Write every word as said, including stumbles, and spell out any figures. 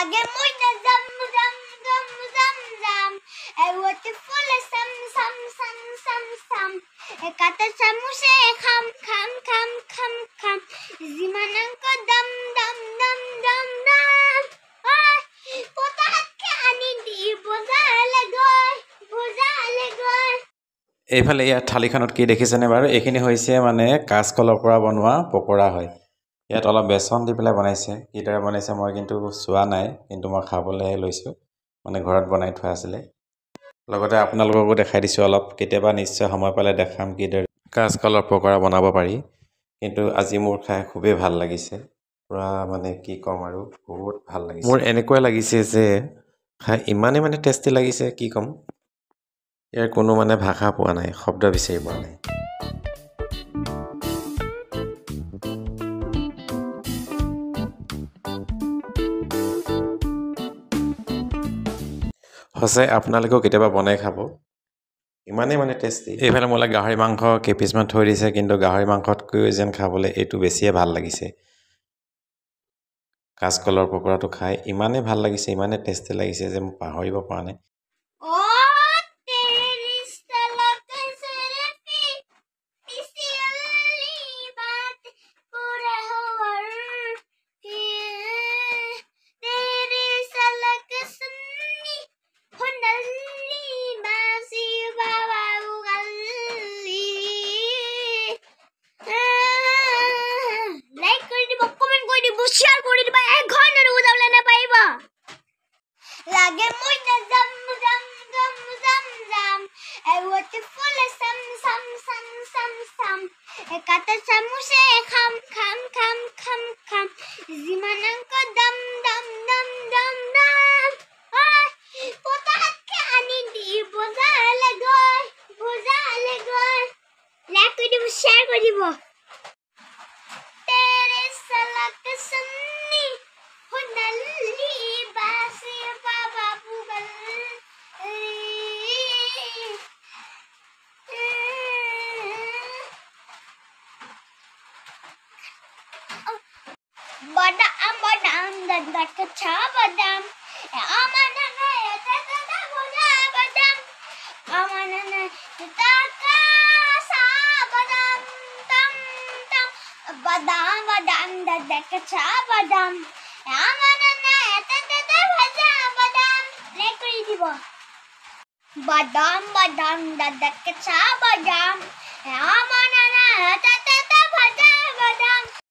Lage muy na zam zam zam zam zam. A waterfall sam sam sam sam sam. Ekata samuse kham kham kham kham kham. Zimananko dam dam dam dam dam. Ay, potatke ani di bozale goy, bozale goy. এইফালে ইয়াত থালিখনত কি দেখিছেনে বাৰু এইখিনি হৈছে মানে কাঁচকলৰ পৰা বনোৱা পকৰা হয় ইয়াত অলপ বেচন দি পেলাই বনাইছে কিদৰে বনাইছে মই কিন্তু চোৱা নাই কিন্তু মই খাবলৈ লৈছোঁ মানে ঘৰত বনাই থোৱা আছিলে লগতে আপোনালোককো দেখাই দিছোঁ অলপ কেতিয়াবা নিশ্চয় সময় পালে দেখাম কিদৰে কাঁচকলৰ পকৰা বনাব পাৰি কিন্তু আজি মোৰ খাই খুবেই ভাল লাগিছে পুৰা মানে কি ক'ম আৰু বহুত ভাল লাগিছে মোৰ এনেকুৱা লাগিছে যে খাই ইমানেই মানে টেষ্টি লাগিছে কি ক'ম ইয়াৰ কোনো মানে ভাষা পোৱা নাই শব্দ বিচাৰি পোৱা নাই হসে আপোনালোকেও কেতিয়াবা বনাই খাব ইমানেই মানে টেষ্টি এইফালে মোলে গাহৰি মাংস কেপিছমান থৈ দিছে কিন্তু গাহৰি মাংসতকৈ যেন খাবলৈ এইটো বেছিয়ে ভাল লাগিছে কাঁচকলৰ পকৰাটো খাই ইমানেই ভাল লাগিছে ইমানেই টেষ্টি লাগিছে যে মই পাহৰিব পৰা নাই Lage muy na zam zam zam zam zam. A waterfall sam sam sam sam sam. Ekata samuse kham kham kham kham kham. Zimananko dam dam dam dam dam. Ay, potatke ani di bozale goy, bozale goy. Like koribo, share koribo. Tere salak sunni honalli basi baba bugal. Badam badam dan dan kacha badam. Amana na ta ta ta bola badam. Amana na ta ta sa badam tam tam. Badam badam dan dan kacha badam. Amana na ta ta ta bhaja badam. Like kori dibo. Badam badam dan dan kacha badam. Amana na ta ta ta bhaja badam.